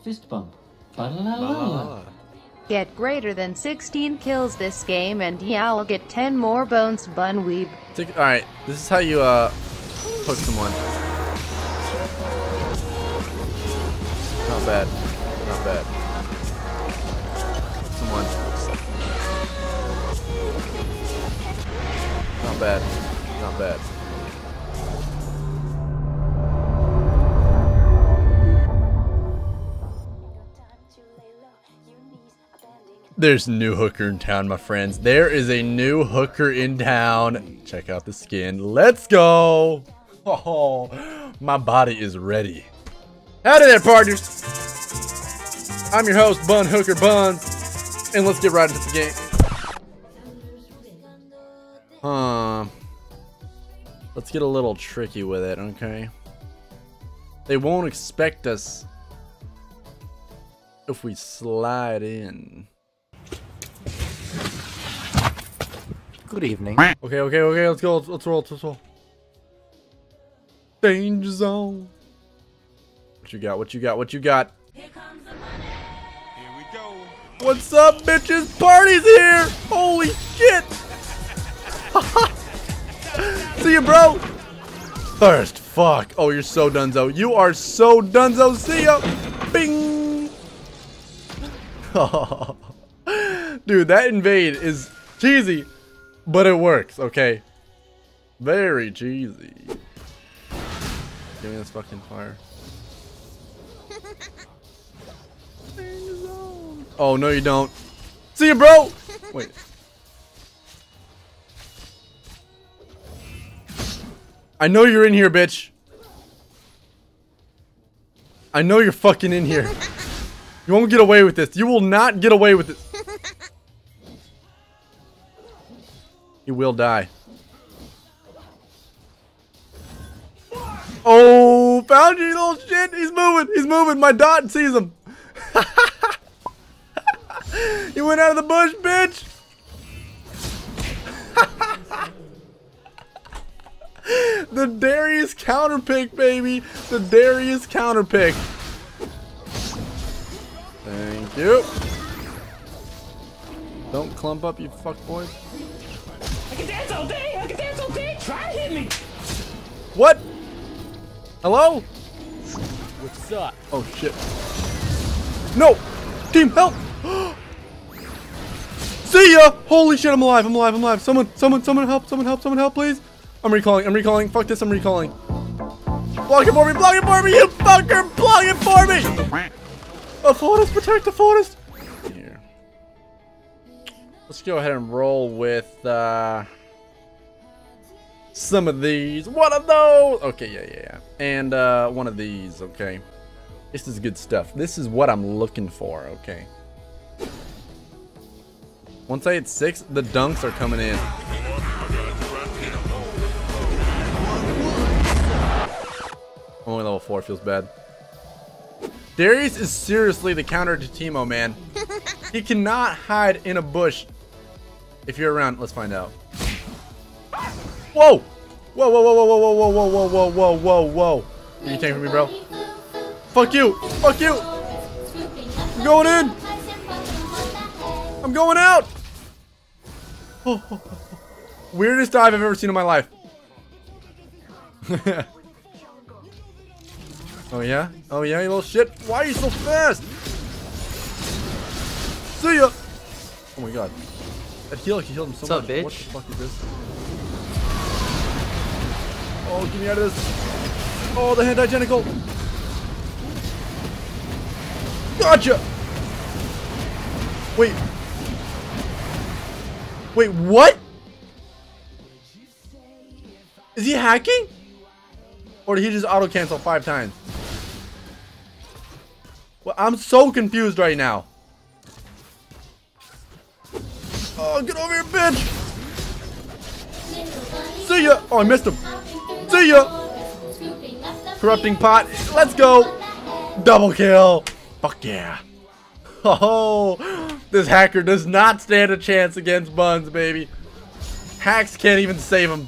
Fist bump. Ba-la-la-la. Get greater than 16 kills this game and y'all get 10 more bones, Bunweeb. Alright, this is how you hook someone. Not bad. Not bad. Someone. Not bad. Not bad. There's a new hooker in town, my friends. There is a new hooker in town. Check out the skin. Let's go. Oh, my body is ready. Howdy there, partners. I'm your host, Bun Hooker Buns. And let's get right into the game. Let's get a little tricky with it, okay? They won't expect us if we slide in. Good evening. Okay, let's go. Let's roll. Danger zone. What you got? Here comes the money. Here we go. What's up, bitches? Party's here! Holy shit! See ya, bro! First, fuck. Oh, you're so dunzo. You are so dunzo. See ya! Bing! Dude, that invade is cheesy, but it works, okay? Very cheesy. Give me this fucking fire. Oh, no you don't. See you, bro! Wait. I know you're in here, bitch. I know you're fucking in here. You won't get away with this. You will not get away with it. You will die. Oh, found you, little shit. He's moving. My dot sees him. You went out of the bush, bitch. The Darius counter pick, baby. The Darius counter pick. Thank you. Don't clump up, you fuck boys. I can dance all day. Try to hit me. What? Hello? What's up? Oh shit. No! Team, help! See ya! Holy shit, I'm alive. Someone help, please. I'm recalling. Fuck this, I'm recalling. Block it for me, you fucker! Block it for me! The forest, protect the forest! Here. Let's go ahead and roll with, some of these. One of those! Okay, yeah. And, one of these, okay. This is good stuff. This is what I'm looking for, okay. Once I hit 6, the dunks are coming in. Only level 4, feels bad. Darius is seriously the counter to Teemo, man. He cannot hide in a bush. If you're around, let's find out. Whoa! Whoa. Can you tank for me, bro? Fuck you! I'm going in! I'm going out! Weirdest dive I've ever seen in my life. Oh yeah, you little shit. Why are you so fast? See ya! Oh my god. That heal healed him so much. What's up, bitch? What the fuck is this? Oh, get me out of this. Oh, the hand identical. Gotcha! Wait, what? Is he hacking? Or did he just auto cancel 5 times? Well, I'm so confused right now. Oh, get over here, bitch! See ya! Oh, I missed him. See ya! Corrupting pot. Let's go! Double kill! Fuck yeah. Oh, this hacker does not stand a chance against Buns, baby. Hacks can't even save him.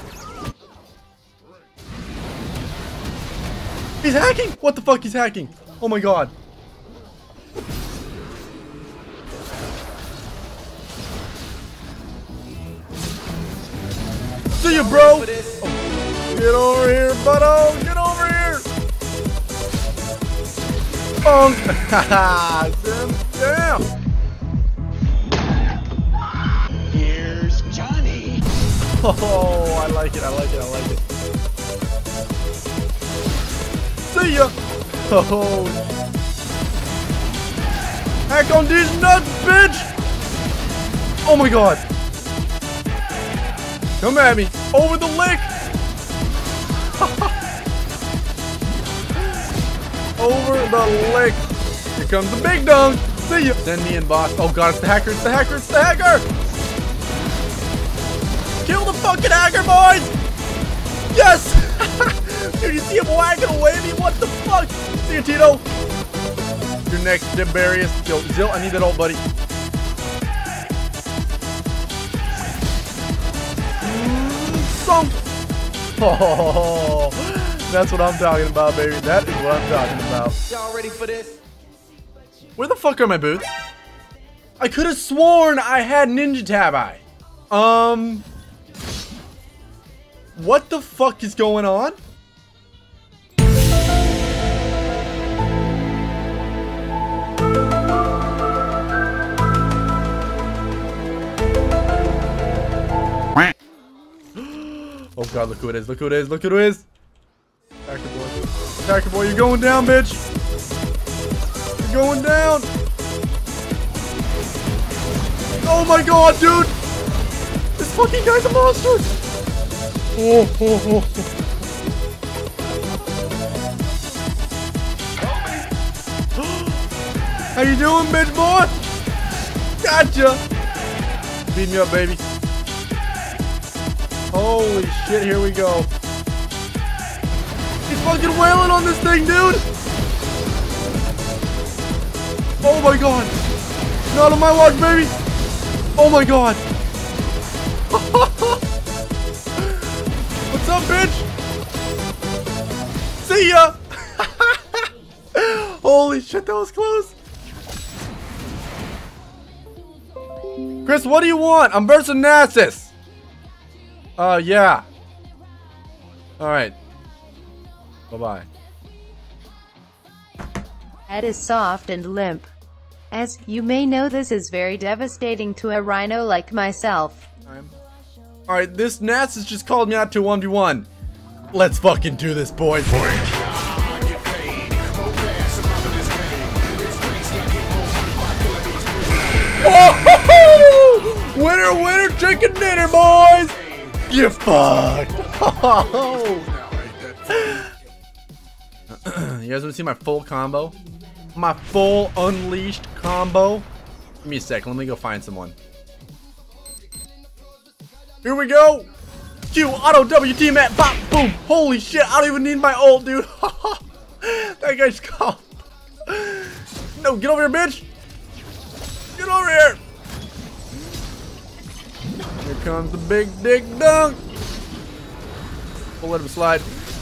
He's hacking! What the fuck? He's hacking. Oh my god. See you, bro. Oh, get over here, buddo. Get over here. Bonk. Haha. Damn. Here's Johnny. Oh, I like it. I like it. I like it. See ya. Oh. Hack on these nuts, bitch. Oh my god. Come at me. Over the lick. Over the lick. Here comes the big dunk. See ya. Send me in, boss. Oh god, it's the hacker. It's the hacker. It's the hacker. Kill the fucking hacker, boys. Yes. Dude, you see him wagging away at me? What the fuck? See ya, Tito. You're next, Dibarius. Yo, Zill, I need that old buddy. Sunk. Oh, that's what I'm talking about, baby. That is what I'm talking about. Y'all ready for this? Where the fuck are my boots? I could have sworn I had Ninja Tabi. What the fuck is going on? Oh god, look who it is, look who it is, look who it is! Attacker boy. Attacker boy, you're going down, bitch! You're going down! Oh my god, dude! This fucking guy's a monster! Oh, oh, oh. How you doing, bitch boy? Gotcha! Beat me up, baby. Holy shit, here we go. He's fucking wailing on this thing, dude! Oh my god! Not on my watch, baby! Oh my god! What's up, bitch? See ya! Holy shit, that was close! Chris, what do you want? I'm versing Nasus! Yeah. Alright. Bye-bye. Head is soft and limp. As you may know, this is very devastating to a rhino like myself. Alright, this Nasus just called me out to 1v1. Let's fucking do this, boys. Oh! Winner, winner, chicken dinner, boys! You fucked! You guys want to see my full combo? My full unleashed combo? Give me a second, let me go find someone. Here we go! Q, auto, WT, mat, bop, boom! Holy shit, I don't even need my ult, dude! That guy's called. No, get over here, bitch! Get over here! Here comes the big dick dunk! We'll let him slide.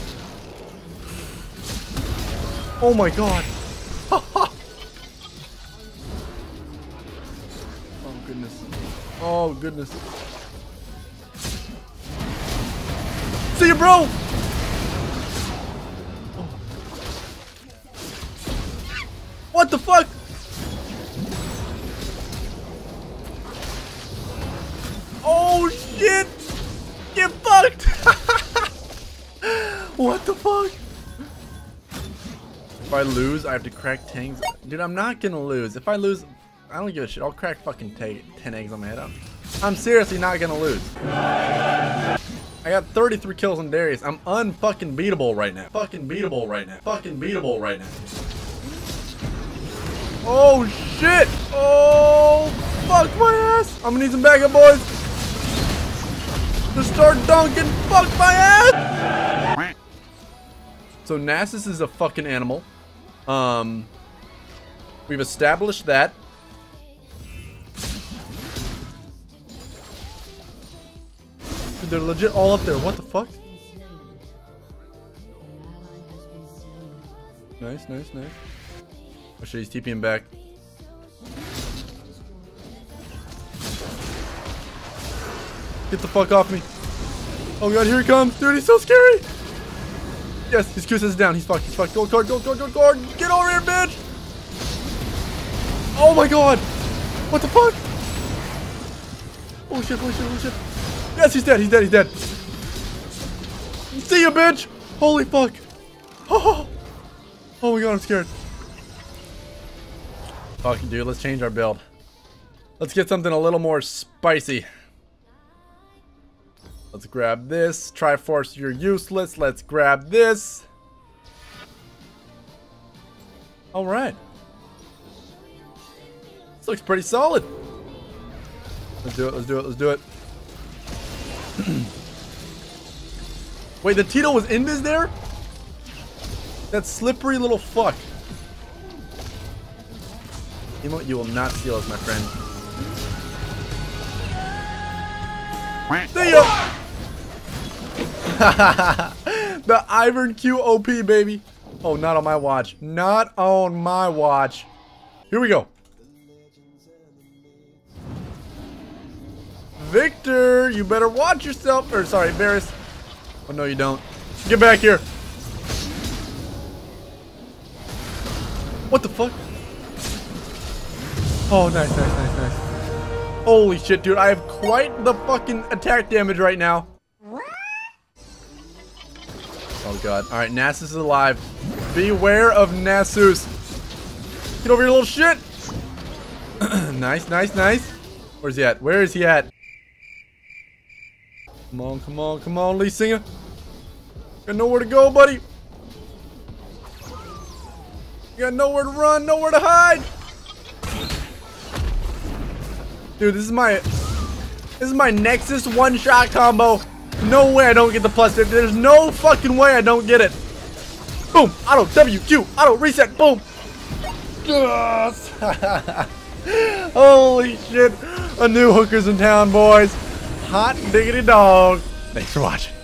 Oh my god! Oh goodness. Oh goodness. See you, bro! Oh. What the fuck? Oh shit! Get fucked! What the fuck? If I lose, I have to crack 10 eggs. Dude, I'm not gonna lose. If I lose, I don't give a shit. I'll crack fucking 10 eggs on my head. I'm seriously not gonna lose. I got 33 kills on Darius. I'm unfucking beatable right now. Fucking beatable right now. Fucking beatable right now. Oh shit! Oh fuck my ass! I'm gonna need some backup, boys. Just start dunking. Fuck my ass! So Nasus is a fucking animal. We've established that. Dude, they're legit all up there. What the fuck? Nice, nice, nice. Oh shit, he's TPing back. Get the fuck off me. Oh god, here he comes. Dude, he's so scary. Yes, his Q is down. He's fucked. He's fucked. Gold card, gold card, gold card. Get over here, bitch. Oh my god. What the fuck? Holy shit, holy shit, holy shit. Yes, he's dead. He's dead. He's dead. See ya, bitch. Holy fuck. Oh my god, I'm scared. Fuck, dude. Let's change our build. Let's get something a little more spicy. Let's grab this. Triforce, you're useless. Let's grab this. Alright. This looks pretty solid. Let's do it, let's do it, let's do it. Wait, the Tito was invis there? That slippery little fuck. Emote, you will not steal us, my friend. See ya! The Ivern Q OP, baby. Oh, not on my watch. Not on my watch. Here we go. Victor, you better watch yourself. Or, sorry, Varus. Oh, no, you don't. Get back here. What the fuck? Oh, nice, nice, nice, nice. Holy shit, dude. I have quite the fucking attack damage right now. Oh god. Alright, Nasus is alive. Beware of Nasus. Get over here, little shit. Nice, nice, nice. Where's he at? Where is he at? Come on, come on, come on, Lee Singer. Got nowhere to go, buddy. You got nowhere to run, nowhere to hide. Dude, this is my Nexus one-shot combo. No way I don't get the plus 50. There's no fucking way I don't get it. Boom. Auto WQ. Auto reset. Boom. Yes. Holy shit. A new hooker's in town, boys. Hot diggity dog. Thanks for watching.